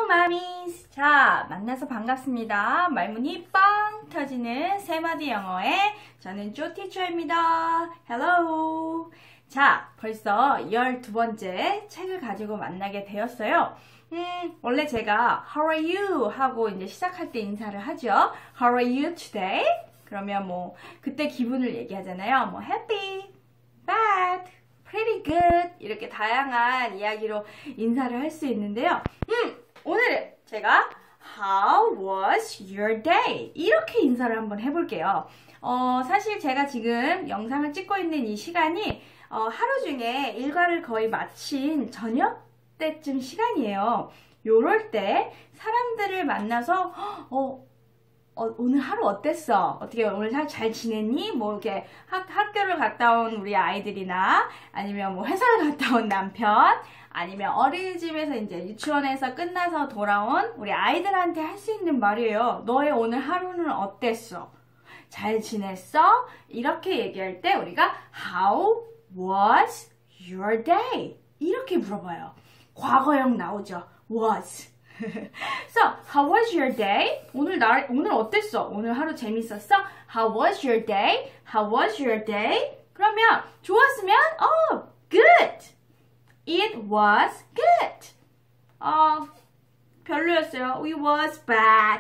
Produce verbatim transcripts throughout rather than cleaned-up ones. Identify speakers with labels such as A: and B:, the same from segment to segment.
A: 마미스! 자, 만나서 반갑습니다. 말문이 빵 터지는 세마디 영어의 저는 쪼티처입니다. 헬로! 자, 벌써 열두 번째 책을 가지고 만나게 되었어요. 음, 원래 제가 How are you? 하고 이제 시작할 때 인사를 하죠. How are you today? 그러면 뭐 그때 기분을 얘기하잖아요. 뭐 happy, bad, pretty good 이렇게 다양한 이야기로 인사를 할 수 있는데요. 음, 오늘은 제가 How was your day? 이렇게 인사를 한번 해볼게요. 어, 사실 제가 지금 영상을 찍고 있는 이 시간이 어, 하루 중에 일과를 거의 마친 저녁 때쯤 시간이에요. 요럴 때 사람들을 만나서 어, 어, 오늘 하루 어땠어? 어떻게 오늘 잘, 잘 지냈니? 뭐 이렇게 학, 학교를 갔다 온 우리 아이들이나 아니면 뭐 회사를 갔다 온 남편 아니면 어린이집에서 이제 유치원에서 끝나서 돌아온 우리 아이들한테 할 수 있는 말이에요. 너의 오늘 하루는 어땠어? 잘 지냈어? 이렇게 얘기할 때 우리가 How was your day? 이렇게 물어봐요. 과거형 나오죠. was. So, how was your day? 오늘 날 오늘 어땠어? 오늘 하루 재밌었어? How was your day? How was your day? 그러면 좋았으면 oh, good. It was good. 어, 별로였어요. It was bad.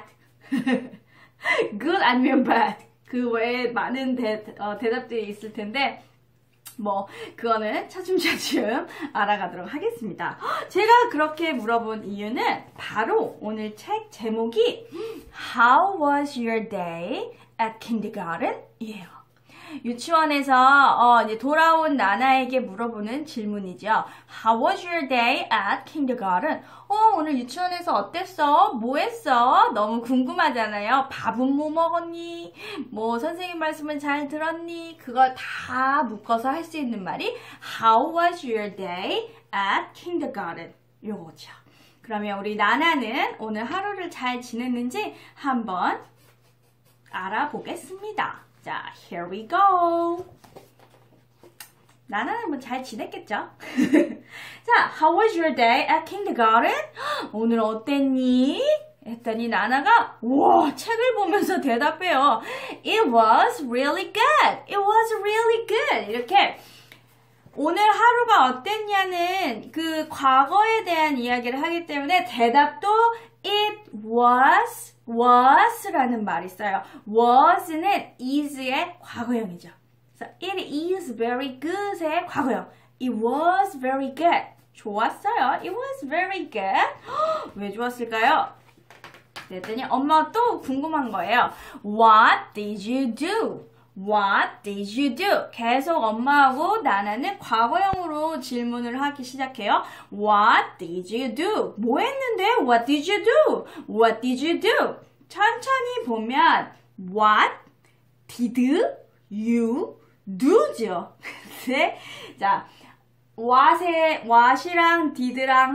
A: good 아니면 bad. 그 외에 많은 대, 어, 대답들이 있을 텐데 뭐 그거는 차츰차츰 알아가도록 하겠습니다. 제가 그렇게 물어본 이유는 바로 오늘 책 제목이 How was your day at kindergarten? 이에요. 유치원에서 어, 이제 돌아온 나나에게 물어보는 질문이죠. How was your day at kindergarten? 어, 오늘 유치원에서 어땠어? 뭐 했어? 너무 궁금하잖아요. 밥은 뭐 먹었니? 뭐 선생님 말씀은 잘 들었니? 그걸 다 묶어서 할 수 있는 말이 How was your day at kindergarten? 요거죠. 그러면 우리 나나는 오늘 하루를 잘 지냈는지 한번 알아보겠습니다. 자, here we go. 나나는 뭐 잘 지냈겠죠? 자, how was your day at kindergarten? 오늘 어땠니? 했더니 나나가 와 책을 보면서 대답해요. It was really good. It was really good. 이렇게 오늘 하루가 어땠냐는 그 과거에 대한 이야기를 하기 때문에 대답도 It was, was라는 말이 있어요. was는 is의 과거형이죠. 그래서 it is very good의 과거형. It was very good. 좋았어요. It was very good. 왜 좋았을까요? 그랬더니 엄마가 또 궁금한 거예요. What did you do? What did you do? 계속 엄마하고 나나는 과거형으로 질문을 하기 시작해요. What did you do? 뭐 했는데? What did you do? What did you do? 천천히 보면 What did you do죠? 네? 자, what의, what이랑 did랑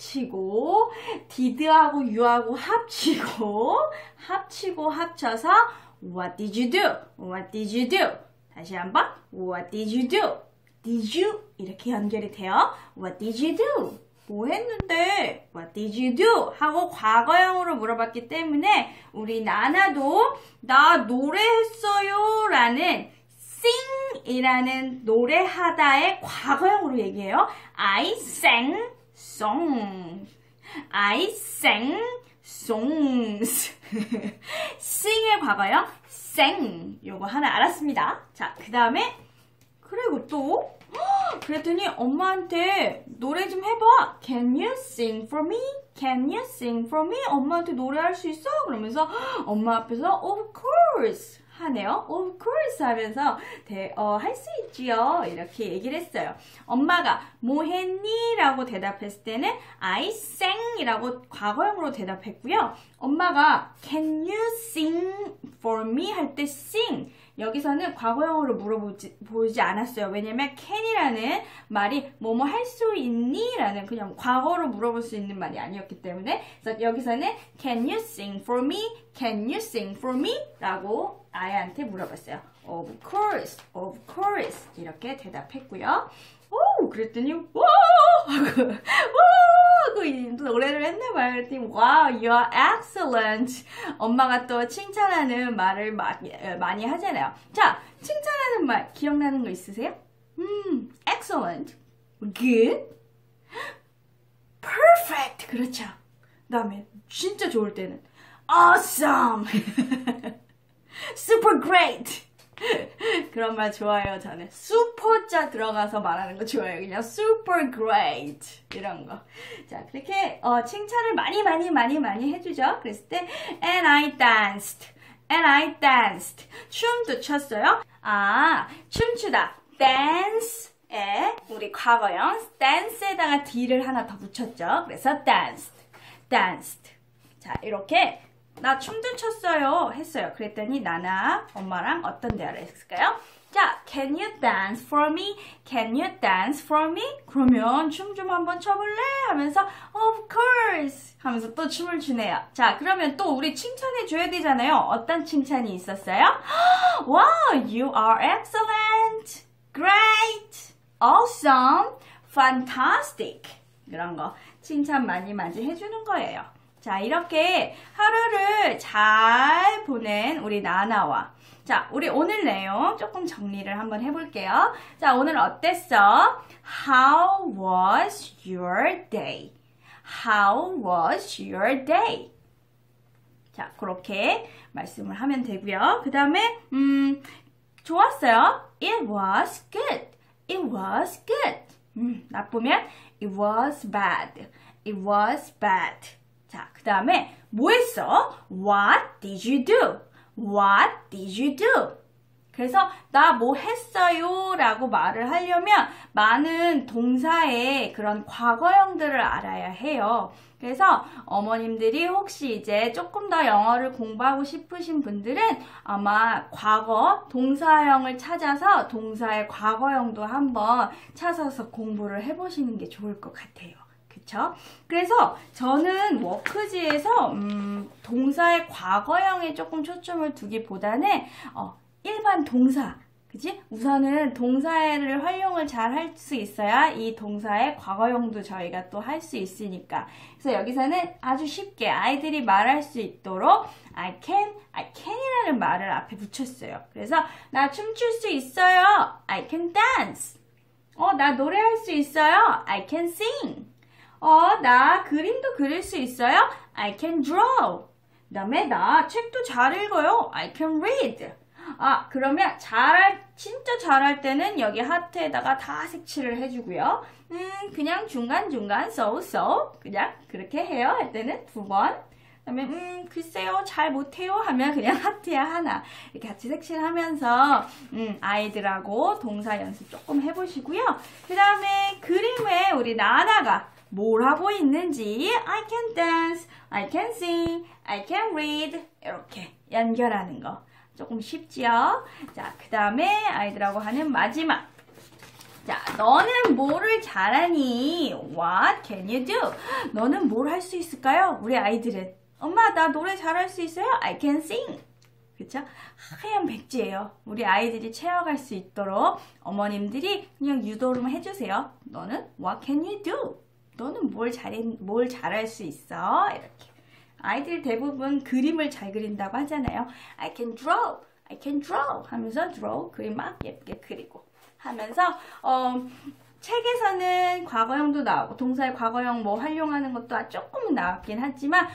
A: 합치고 did하고 you하고 합치고 합치고 합쳐서 What did you do? What did you do? 다시 한번 What did you do? Did you? 이렇게 연결이 돼요. What did you do? 뭐 했는데? What did you do? 하고 과거형으로 물어봤기 때문에 우리 나나도 나 노래했어요 라는 sing 이라는 노래하다의 과거형으로 얘기해요. I sang song. I sang songs. sing의 과거형 sang 요거 하나 알았습니다. 자, 그 다음에 그리고 또 그랬더니 엄마한테 노래 좀 해봐. Can you sing for me? Can you sing for me? 엄마한테 노래할 수 있어? 그러면서 엄마 앞에서 Of course 하네요. Of course 하면서 어, 할 수 있지요. 이렇게 얘기를 했어요. 엄마가 뭐 했니? 라고 대답했을 때는 I sang 이라고 과거형으로 대답했고요. 엄마가 Can you sing for me? 할 때 sing 여기서는 과거형으로 물어보지 보지 않았어요. 왜냐면 can이라는 말이 뭐뭐 할 수 있니? 라는 그냥 과거로 물어볼 수 있는 말이 아니었기 때문에 그래서 여기서는 Can you sing for me? Can you sing for me? 라고 아이한테 물어봤어요. Of course, of course 이렇게 대답했고요. 오, 그랬더니 와 하고 와 하고 노래를 했나봐요. 그랬더니 wow, you're excellent. 엄마가 또 칭찬하는 말을 많이, 많이 하잖아요. 자, 칭찬하는 말 기억나는 거 있으세요? 음, excellent, good, perfect. 그렇죠. 그 다음에 진짜 좋을 때는 awesome, super great. 그런 말 좋아해요. 저는 슈퍼자 들어가서 말하는 거 좋아해요. 그냥 super great 이런 거. 자, 그렇게 어, 칭찬을 많이 많이 많이 많이 해주죠. 그랬을 때 and I danced, and I danced. 춤도 췄어요. 아, 춤추다. dance에 우리 과거형 dance에다가 d를 하나 더 붙였죠. 그래서 danced, danced. 자, 이렇게 나 춤도 췄어요 했어요. 그랬더니 나나 엄마랑 어떤 대화를 했을까요? 자, can you dance for me? Can you dance for me? 그러면 춤 좀 한번 춰볼래? 하면서 of course 하면서 또 춤을 추네요. 자, 그러면 또 우리 칭찬해 줘야 되잖아요. 어떤 칭찬이 있었어요? Wow, you are excellent, great, awesome, fantastic. 이런 거 칭찬 많이 많이 해주는 거예요. 자, 이렇게 하루를 잘 보낸 우리 나나와 자, 우리 오늘 내용 조금 정리를 한번 해볼게요. 자, 오늘 어땠어? How was your day? How was your day? 자, 그렇게 말씀을 하면 되고요. 그 다음에 음, 좋았어요. It was good. It was good. 음, 나쁘면 It was bad. It was bad. 자, 그 다음에 뭐 했어? What did you do? What did you do? 그래서 나 뭐 했어요? 라고 말을 하려면 많은 동사의 그런 과거형들을 알아야 해요. 그래서 어머님들이 혹시 이제 조금 더 영어를 공부하고 싶으신 분들은 아마 과거 동사형을 찾아서 동사의 과거형도 한번 찾아서 공부를 해보시는 게 좋을 것 같아요. 그쵸? 그래서 저는 워크지에서 음, 동사의 과거형에 조금 초점을 두기보다는 어, 일반 동사, 그치? 우선은 동사를 활용을 잘 할 수 있어야 이 동사의 과거형도 저희가 또 할 수 있으니까. 그래서 여기서는 아주 쉽게 아이들이 말할 수 있도록 I can, I can이라는 말을 앞에 붙였어요. 그래서 나 춤출 수 있어요. I can dance. 어, 나 노래할 수 있어요. I can sing. 어, 나 그림도 그릴 수 있어요? I can draw. 그 다음에 나 책도 잘 읽어요. I can read. 아, 그러면 잘할, 진짜 잘할 때는 여기 하트에다가 다 색칠을 해주고요. 음, 그냥 중간중간 so so 그냥 그렇게 해요. 할 때는 두 번. 그 다음에 음, 글쎄요, 잘 못해요 하면 그냥 하트야 하나. 이렇게 같이 색칠하면서 음, 아이들하고 동사 연습 조금 해보시고요. 그 다음에 그림에 우리 나나가 뭘 하고 있는지 I can dance, I can sing, I can read 이렇게 연결하는 거 조금 쉽지요? 자, 그 다음에 아이들하고 하는 마지막 자, 너는 뭐를 잘하니? What can you do? 너는 뭘 할 수 있을까요? 우리 아이들은 엄마 나 노래 잘할 수 있어요? I can sing 그쵸? 하얀 백지예요. 우리 아이들이 채워갈 수 있도록 어머님들이 그냥 유도를 해주세요. 너는 What can you do? 너는 뭘 잘해, 뭘 잘할 수 있어? 이렇게. 아이들 대부분 그림을 잘 그린다고 하잖아요. I can draw, I can draw 하면서 draw, 그림 막 예쁘게 그리고 하면서 어, 책에서는 과거형도 나오고 동사의 과거형 뭐 활용하는 것도 조금은 나왔긴 하지만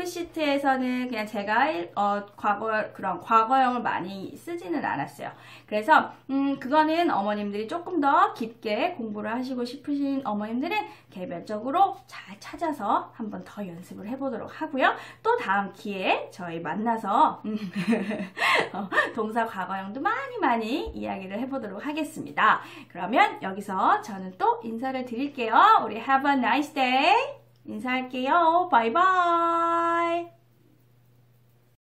A: 워크시트에서는 그냥 제가 어, 과거 그런 과거형을 많이 쓰지는 않았어요. 그래서 음, 그거는 어머님들이 조금 더 깊게 공부를 하시고 싶으신 어머님들은 개별적으로 잘 찾아서 한번 더 연습을 해보도록 하고요. 또 다음 기회에 저희 만나서 음, 어, 동사 과거형도 많이 많이 이야기를 해보도록 하겠습니다. 그러면 여기서 저는 또 인사를 드릴게요. 우리 have a nice day. 인사할게요. 바이바이.